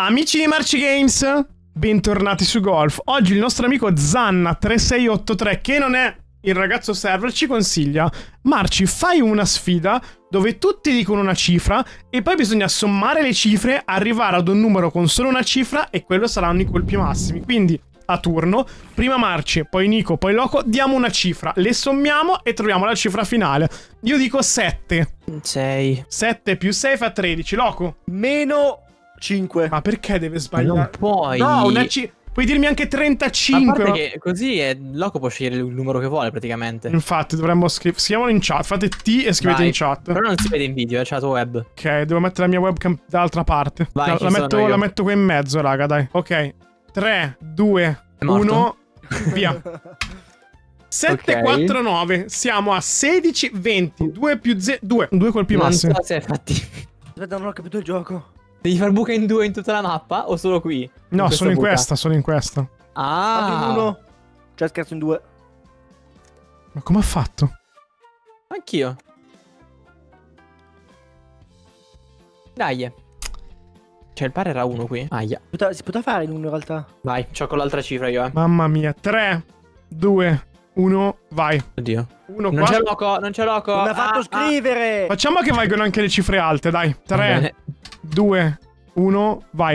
Amici di Marci Games, bentornati su Golf. Oggi il nostro amico Zanna3683, che non è il ragazzo server, ci consiglia: Marci, fai una sfida dove tutti dicono una cifra e poi bisogna sommare le cifre, arrivare ad un numero con solo una cifra e quello saranno i colpi massimi. Quindi a turno, prima Marci, poi Nico, poi Loco, diamo una cifra, le sommiamo e troviamo la cifra finale. Io dico 7. 6. 7 più 6 fa 13. Loco? Meno 5. Ma perché deve sbagliare? Non puoi. No, puoi dirmi anche 35. A parte che così Loco può scegliere il numero che vuole praticamente. Infatti dovremmo scriviamolo in chat. Fate T e scrivete in chat. Però non si vede in video, c'è la tua web. Ok, devo mettere la mia webcam dall'altra parte. Vai, la metto qua in mezzo, raga, dai. Ok. 3, 2, 1, via. 7, Ok. 4, 9. Siamo a 16, 20. 2 più 2 colpi massimi. Non so se è fattibile. Aspetta, non ho capito il gioco. Devi far buca in 2 in tutta la mappa o solo qui? No, solo in buca? questa, solo in questa. Ah, In 1. Cioè scherzo in 2. Ma come ha fatto? Anch'io. Dai. Cioè il par era 1 qui. Aia. Si poteva fare in 1 in realtà. Vai, c'ho con l'altra cifra io, Mamma mia. 3, 2, 1, vai. Oddio. 1 Non c'è Loco, non c'è Loco. Non mi ha fatto scrivere. Facciamo che valgono anche le cifre alte, dai. 3, 2, 1, vai.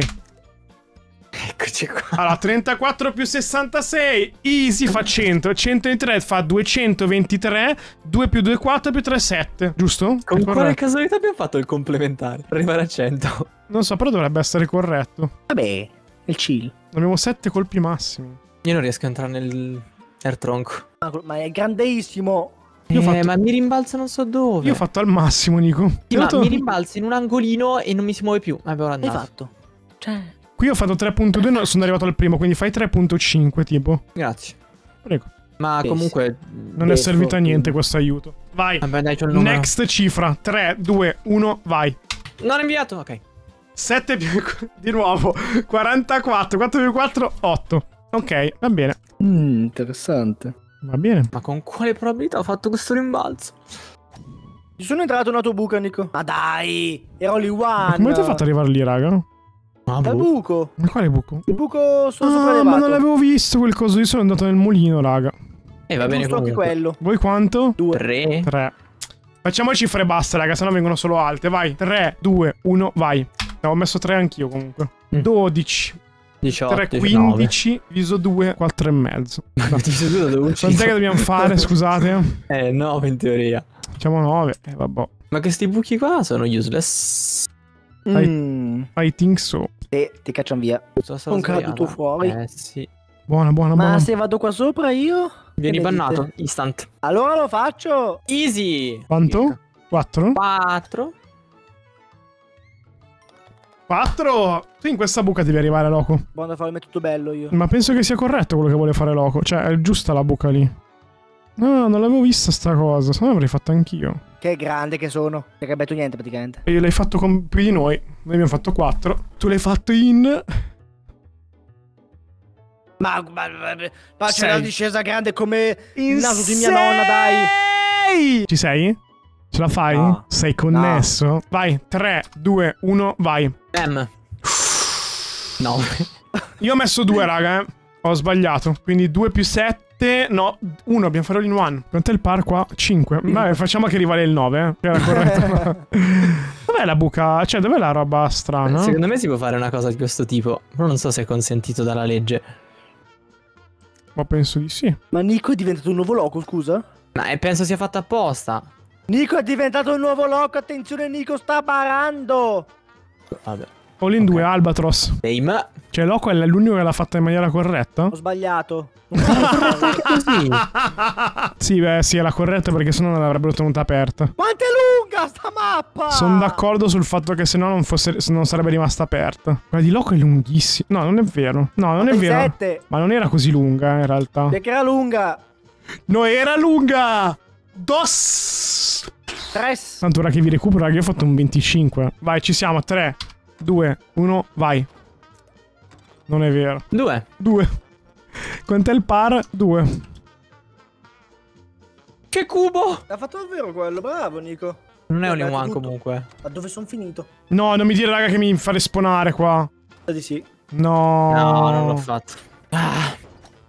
Eccoci qua. Allora, 34 più 66. Easy fa 100. 103 fa 223. 2 più 2, 4 più 3, 7. Giusto? Con È quale corretto. casualità abbiamo fatto il complementare? Per arrivare a 100. Non so, però dovrebbe essere corretto. Vabbè, è il chill. Abbiamo 7 colpi massimi. Io non riesco a entrare nel tronco. Ma è grandissimo. Io ho fatto- Ma mi rimbalza non so dove. Io ho fatto al massimo, Nico. Sì, ma mi rimbalza in un angolino e non mi si muove più. Vabbè, ora Hai andato. fatto? Cioè, Qui ho fatto 3.2 e sono arrivato al primo, quindi fai 3.5 tipo. Grazie. Prego. Ma Sì, comunque... Non è servito a niente questo aiuto. Vai. Vabbè, dai, c'ho il numero. Next cifra. 3, 2, 1, vai. Non inviato, ok. 7 più... di nuovo. 44. 4 più 4, 8. Ok, va bene. interessante. Va bene. Ma con quale probabilità ho fatto questo rimbalzo? Ci sono entrato nella tua buca, Nico. Ma dai, ero lì Ma one. come ti hai fatto arrivare lì, raga? Ma Dal buco. Ma quale buco? Il buco sopra Ah, elevato. ma non l'avevo visto quel coso. Io sono andato nel mulino, raga. va bene Giusto anche comunque. quello. Voi quanto? 2. 3. 3. Facciamo cifre basse, raga, sennò vengono solo alte. Vai. 3, 2, 1, vai. Avevo messo 3 anch'io comunque. 12. 18. 3, 15. Diviso 2, 4 e mezzo. Quant'è che dobbiamo fare, scusate? 9 in teoria. Facciamo 9. Vabbè. Ma questi buchi qua sono useless. I think so. E ti cacciano via. Sono Un caduto fuori. sì. Buona, buona, Ma buona. se vado qua sopra io? Vieni Che ne bannato. dite? Instant. Allora lo faccio. Easy. Quanto? 4? 4. 4! Tu in questa buca devi arrivare, Loco. Buono da farmi tutto bello io. Ma penso che sia corretto quello che vuole fare Loco. Cioè, è giusta la buca lì. No, non l'avevo vista sta cosa. Se no l'avrei fatta anch'io. Che grande che sono. Non hai capito niente praticamente. E l'hai fatto con più di noi. Noi abbiamo fatto 4. Tu l'hai fatto in... Ma c'è Sei. una discesa grande come il naso di mia sei! nonna, dai. Ci sei? Ce la fai? No. Sei connesso? Vai, 3, 2, 1, vai. 9. Io ho messo 2, raga, Ho sbagliato. Quindi 2 più 7... No, 1, abbiamo fatto in 1. Quant'è il par qua? 5. Vabbè, facciamo che rivale il 9, Che era corretto. Dov'è la buca? Cioè, dov'è la roba strana? Secondo me si può fare una cosa di questo tipo. Però non so se è consentito dalla legge. Ma penso di sì. Ma Nico è diventato un nuovo loco, scusa? Ma penso sia fatta apposta. Nico è diventato un nuovo loco, attenzione, Nico sta barando. Vabbè. All in 2, Albatros. Same. Cioè, Loco è l'unico che l'ha fatta in maniera corretta? Ho sbagliato. Così. Sì, beh, sì, era corretta perché sennò non l'avrebbero tenuta aperta. Quanto è lunga sta mappa? Sono d'accordo sul fatto che sennò non sarebbe rimasta aperta. Quella di Loco è lunghissima. No, non è vero. No, non è vero. 7. Ma non era così lunga, in realtà. Perché era lunga. No, era lunga! Dos! 3. Tanto ora che vi recupero, raga, io ho fatto un 25. Vai, ci siamo. 3, 2, 1, vai. Non è vero. 2. 2. Quant'è il par? 2. Che cubo! Ha fatto davvero quello, bravo Nico. Non è un Vabbè, in one tutto. comunque. Ma dove sono finito? No, non mi dire, raga, che mi fa respawnare qua. Di sì. No. No, non l'ho fatto. Ah,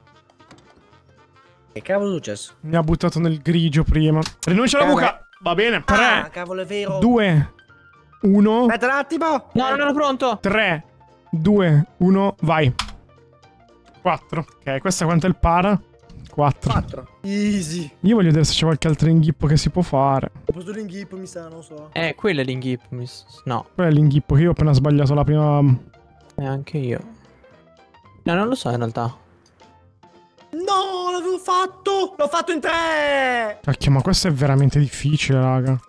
Che cavolo è successo? Mi ha buttato nel grigio prima. Rinuncia alla buca. Va bene. 3, Ah, cavolo, è vero. 2, 1. Aspetta un attimo. no, non ero pronto. 3, 2, 1, vai. 4. Ok, questa quanto è il para? 4. 4. Easy. Io voglio vedere se c'è qualche altro inghippo che si può fare. Ho preso l'inghippo, mi sa, non so. Quello è l'inghippo. No, Quello è l'inghippo che io ho appena sbagliato la prima. anche io. No, non lo so in realtà. No, l'avevo fatto. L'ho fatto in 3. Cacchio, ma questo è veramente difficile, raga.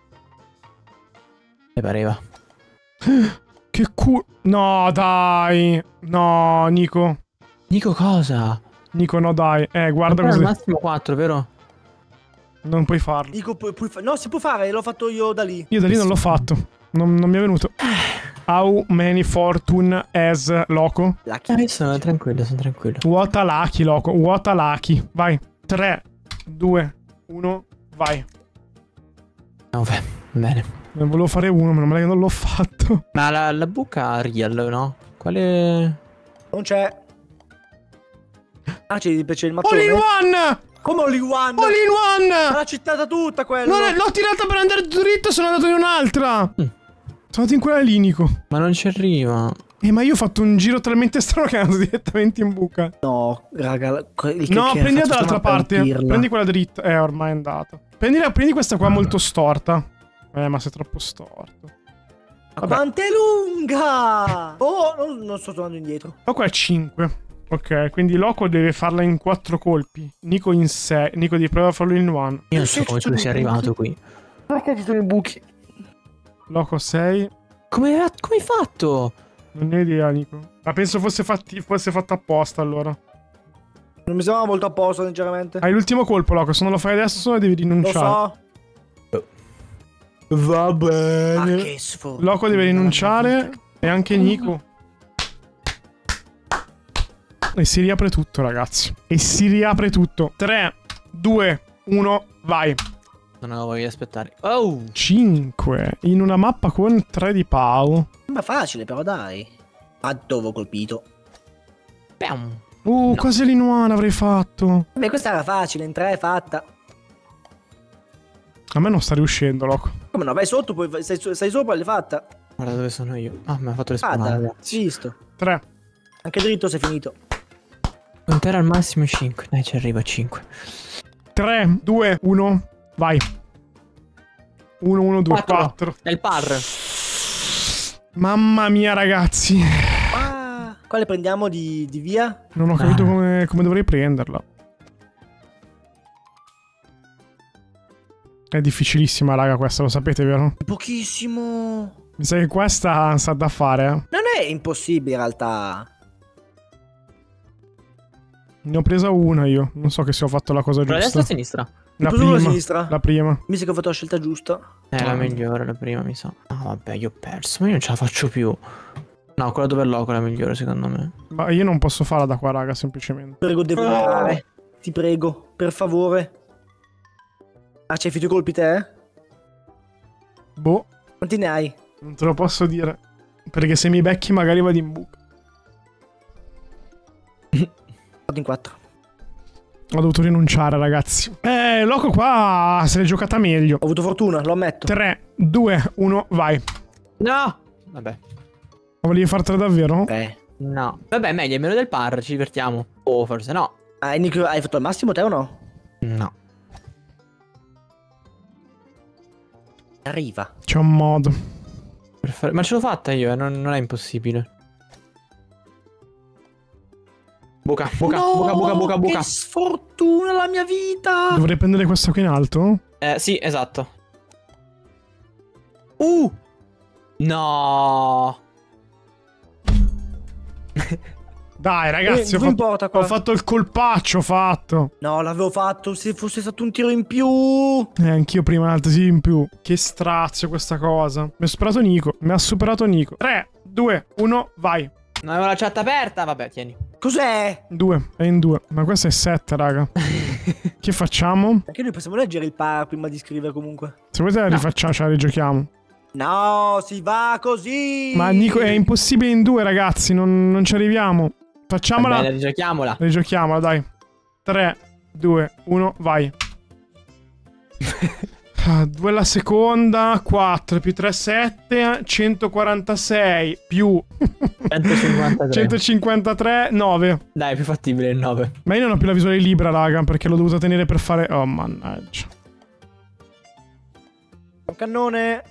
Mi pareva. Che culo. No, dai. No, Nico. Dico cosa? Nico, no, dai. Guarda Al così. massimo 4, vero? Non puoi farlo. Dico, no, si può fare, l'ho fatto io da lì. Io da lì non l'ho fatto. Non mi è venuto. How many fortune has Loco? La Io sono tranquillo, What a lucky, Loco. What a lucky. Vai. 3, 2, 1, vai. 9. Bene. Ne volevo fare uno, meno male che non l'ho fatto. Ma la buca real, no? Quale... Non c'è. Ah, c'è il All mattone. in one! Come all in one? All in one! L'ha cittata tutta quello. L'ho tirata per andare dritto e sono andato in un'altra. Sono andato in quella lì, Nico. Ma non ci arriva. Ma io ho fatto un giro talmente strano che ando direttamente in buca. No, raga. No, prendila dall'altra parte. Prendi quella dritta. Ormai è andata. Prendi questa qua molto storta. Ma sei troppo storto. Ma quanto è lunga! Oh, non sto tornando indietro. Ma qua è 5. Ok, quindi Loco deve farla in 4 colpi. Nico in 6. Nico devi provare a farlo in 1. Io non so come tu sia arrivato qui. Perché ci sono i buchi? Loco 6. Come hai fatto? Non ne ho idea, Nico. Ma penso fosse fatto apposta allora. Non mi sembrava molto a posto, sinceramente. Hai l'ultimo colpo, Loco. Se non lo fai adesso devi Lo rinunciare. so. Va Ma bene. che sfortuna. Loco deve rinunciare. E anche Nico. E si riapre tutto, ragazzi. E si riapre tutto. 3, 2, 1, vai. Non avevo voglia di aspettare. Oh! 5. In una mappa con 3 di pau. Sembra facile, però dai. Ma dove ho colpito? Bam. Quasi l'inuana avrei fatto. Beh, questa era facile, in 3 è fatta. A me non sta riuscendo, Loco. Come no? Vai sotto, poi sei sopra, l'hai fatta. Guarda dove sono io. Ah, mi ha fatto Fatta, respawnare. visto. 3. Anche dritto sei finito. Contare al massimo 5. Dai, ci arriva a 5. 3, 2, 1, vai. 1, 1, 2, 4. È il par. Mamma mia, ragazzi. Ah, quale prendiamo di via? Non ho capito come dovrei prenderla. È difficilissima, raga, questa, lo sapete, vero? Pochissimo. Mi sa che questa sa da fare, eh. Non è impossibile in realtà. Ne ho presa una io. Non so che se ho fatto la cosa Però giusta. destra o sinistra? La Preso sulla prima. sinistra. La prima. Mi sa che ho fatto la scelta giusta. La migliore, la prima, mi sa. Ah, vabbè, io ho perso. Ma io non ce la faccio più. No, quella dove è Loco è la migliore, secondo me. Ma io non posso farla da qua, raga, semplicemente. Prego, devo entrare. Ti prego, per favore. Ah, c'hai finito i colpi te? Boh, Quanti ne hai? non te lo posso dire. Perché se mi becchi magari vado in buca. Vado in 4. Ho dovuto rinunciare, ragazzi. Loco qua se l'è giocata meglio. Ho avuto fortuna, lo ammetto. 3, 2, 1, vai. No! Vabbè. Volevi fartela davvero? No. Vabbè, meglio, è meno del par, ci divertiamo. O forse no. Ah, Nico, hai fatto al massimo te o no? No. Arriva. C'è un modo. Ma ce l'ho fatta io, non è impossibile. Buca. Che sfortuna la mia vita. Dovrei prendere questa qui in alto? Sì, esatto. No. Dai, ragazzi, non importa qua. ho fatto il colpaccio, ho fatto. No, l'avevo fatto. Se fosse stato un tiro in più. Anch'io prima un altro in più. Che strazio questa cosa. Mi ha superato Nico. 3, 2, 1, vai. Non avevo la chat aperta. Vabbè, tieni. Cos'è? 2, è in 2. Ma questa è 7, raga. Che facciamo? Anche noi possiamo leggere il par prima di scrivere comunque. Se volete la rifacciamo, ce la rigiochiamo. No, si va così. Ma Nico, è impossibile in due, ragazzi. Non ci arriviamo. Facciamola. Va bene, rigiochiamola. Rigiochiamola, dai. 3, 2, 1, vai. 2 la seconda, 4 più 3, 7, 146 più 153. 153, 9. Dai, è più fattibile il 9. Ma io non ho più la visuale libera, raga, perché l'ho dovuta tenere per fare... Oh, mannaggia. Un cannone.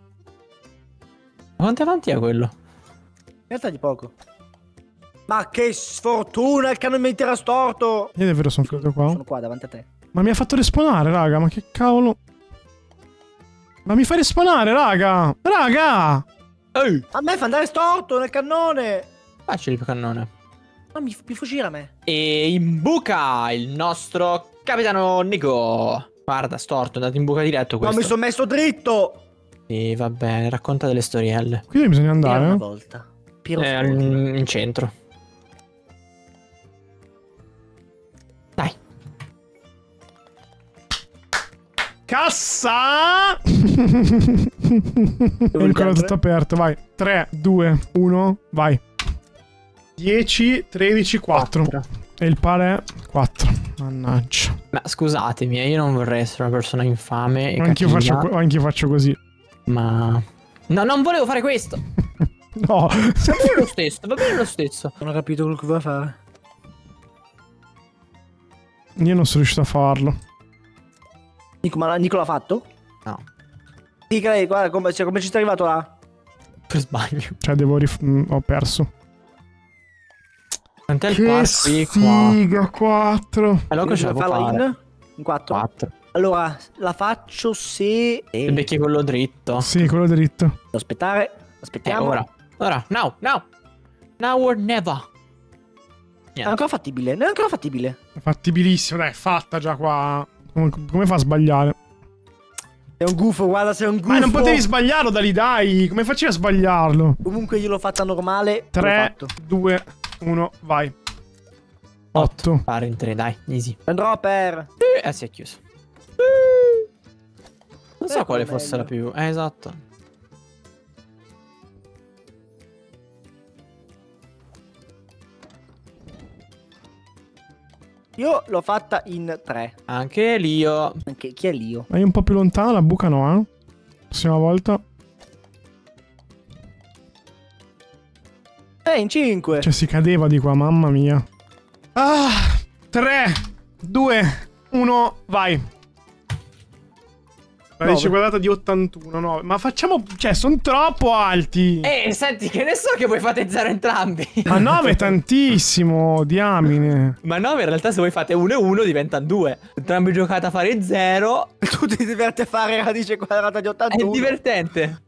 Quanto avanti è quello? In realtà di poco. Ma che sfortuna, il cannone mi tira storto. Io davvero sono finito qua. Sono qua davanti a te. Ma mi ha fatto respawnare, raga, ma che cavolo... Ma mi fa respawnare, raga! Raga! Ehi! A me fa andare storto nel cannone. Facile il cannone. Ma mi fuggire a me. E in buca il nostro capitano Nico. Guarda, storto, è andato in buca diretto Ma questo. mi sono messo dritto. Sì, va bene, racconta delle storielle. Qui dove bisogna andare, Una eh? volta. Piero In centro. Dai. Cassa! È ancora tutto aperto, vai. 3, 2, 1, vai. 10, 13, 4. E il pare è 4. Mannaggia. Ma scusatemi, io non vorrei essere una persona infame e Anch'io cattiva, faccio così. ma... No, non volevo fare questo. No. Va bene lo stesso, va bene lo stesso. Non ho capito quello che vuoi fare. Io non sono riuscito a farlo. Nico, ma Nico l'ha fatto? No, Sì, che lei, guarda come ci sei arrivato là. per sbaglio. Cioè, ho perso. Quant'è il Che par qui qua? sfiga, 4. Allora ce la può fare. In 4. 4. Allora, la faccio se... Se becchi quello dritto. Sì, quello dritto. Devo aspettare. Aspettiamo. Ora, now. Now or never. È ancora fattibile. Non è ancora fattibile. È fattibilissimo, dai, è fatta già qua. Come fa a sbagliare? Sei un gufo, guarda, sei un gufo. Ma non potevi sbagliarlo da lì, dai. Come facevi a sbagliarlo? Comunque io l'ho fatta normale. 3, 2, 1, vai. 8. Pare in 3, dai, easy. Andrò per... Si è chiuso. Non so Ecco quale meglio. fosse la più... esatto. Io l'ho fatta in 3. Anche l'io. Anche chi è l'io? Vai un po' più lontano, la buca no, eh? Prossima volta. In 5. Cioè, si cadeva di qua, mamma mia. 3, 2, 1, vai. Radice quadrata di 81, 9. Ma facciamo... Cioè, sono troppo alti. Senti, che ne so che voi fate 0 entrambi. Ma 9 è tantissimo, diamine. Ma 9 in realtà se voi fate 1 e 1 diventano 2. Entrambi giocate a fare 0. Tu ti diverti a fare radice quadrata di 81. È divertente.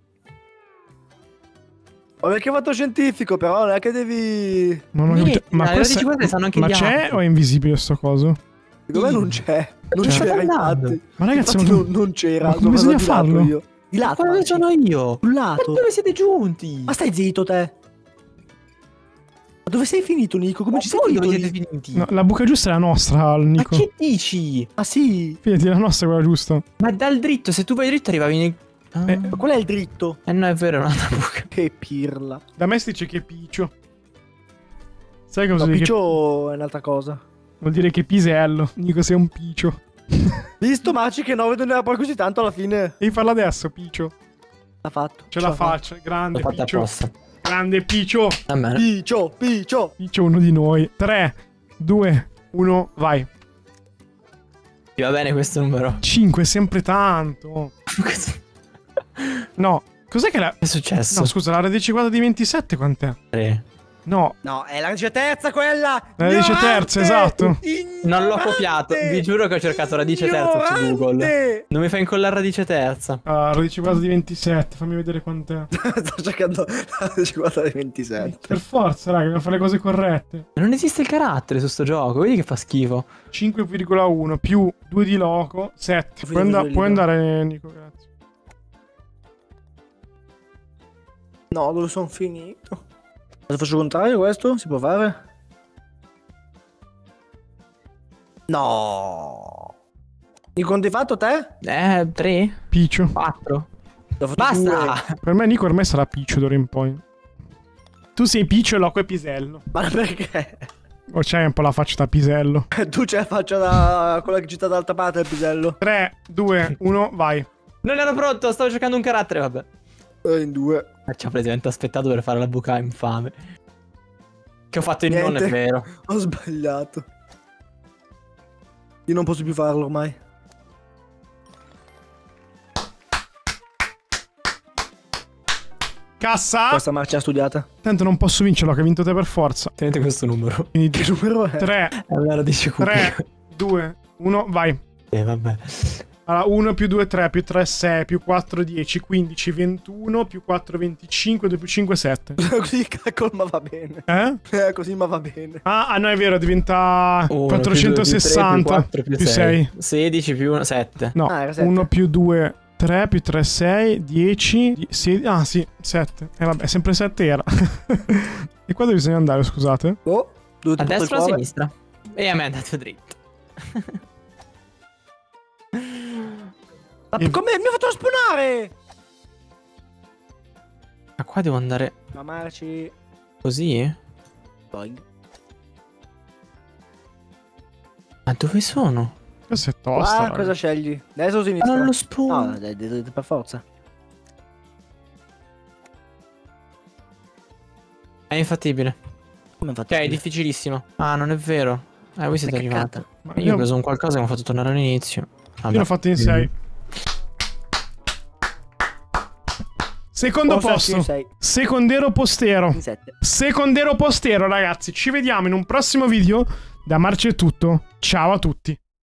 Ma perché ho fatto scientifico, però non è che devi... Ma Niente, ma le radici quadrate sanno anche ma gli c'è altri. o è invisibile sto coso? Secondo me non c'è. Non Cioè, c'era sto parlando. infatti. Ma ragazzi, Infatti ma- non c'era. ma come sono bisogna andato di lato farlo? io. Di lato. Ma dove anzi. sono io? Sul Ma lato. dove siete giunti? Ma stai zitto te. Ma dove sei finito, Nico? Come Ma ci sei voi finito? dove lì? siete finiti? No, la buca giusta è la nostra, Ma Nico. che dici? Ah sì. Fidati, la nostra è quella giusta. Ma dal dritto, se tu vai dritto arrivavi nel... Ma qual è il dritto? No, è vero, è un'altra buca. Che pirla. Da me si dice che piccio. Sai cosa No, vuol dire? Piccio è un'altra cosa. Vuol dire che pisello. Nico, sei un piccio. Visto Maci che 9 non era poi così tanto alla fine. Devi farla adesso, piccio. L'ha fatto. Ce la faccia. Grande L'ho fatta piccio. apposta. Grande piccio. Va bene. Piccio, piccio. Piccio uno di noi. 3, 2, 1, vai. Ti va bene questo numero? 5 è sempre tanto. No. Cos'è che la... Che è successo? No, scusa, la radice quadrata di 27 quant'è? 3. No, No, è la radice terza quella. La radice terza, esatto. Non l'ho copiato, vi giuro che ho cercato radice terza su Google. Non mi fa incollare radice terza. radice quadrata di 27, fammi vedere quant'è. Sto cercando la radice quadrata di 27. Per forza, raga, dobbiamo fare le cose corrette. Non esiste il carattere su sto gioco, vedi che fa schifo. 5,1 più 2 di loco, 7. Puoi andare, Nico, grazie. No, dove sono finito? Lo faccio il contrario questo? Si può fare? No. Di quanto hai fatto te? 3? Piccio. 4? Ho fatto due. Basta! Per me Nico ormai sarà Piccio d'ora in poi. Tu sei Piccio e Loco è Pisello. Ma perché? O c'hai un po' la faccia da Pisello. Tu ce la faccia da quella che c'è dall'altra parte del pisello. 3, 2, 1, vai. Non ero pronto, stavo giocando un carattere, vabbè. In due. Ci ho praticamente aspettato per fare la buca infame. Che ho fatto in non Niente. è vero. Ho sbagliato. Io non posso più farlo ormai. Cassa. Questa marcia è studiata. Tanto non posso vincerlo, che hai vinto te per forza. Tenete questo numero. Quindi Che numero è? 3, Allora dici 3, 2, 1, vai. vabbè. Allora, 1 più 2, 3, più 3, 6, più 4, 10, 15, 21, più 4, 25, 2 più 5, 7. Così calcolo, ma va bene. Così ma va bene. Ah, no, è vero, diventa 460 più 6. 16 più 7. No, Ah, era 7. 1 più 2, 3, più 3, 6, 10, 16, ah sì, 7. Vabbè, sempre 7 era. E qua dove bisogna andare, scusate? Oh, A destra o a sinistra? E a me è andato dritto. Ma come mi ha fatto spawnare? Ma qua devo andare Ma marci. così? Boing. Ma dove sono? Questo è tosta. Ah, raga. cosa scegli? Destra o Ma sinistra? non lo spawn. No, per forza. È infattibile. Come infatti? Ok, è difficilissimo. Ah, non è vero. Voi siete arrivati. Ma Io ho preso un qualcosa che mi ha fatto tornare all'inizio. Io l'ho fatto in 6. Secondo posto. Secondero postero. In 7. Secondero postero, ragazzi. Ci vediamo in un prossimo video. Da Marci è tutto. Ciao a tutti.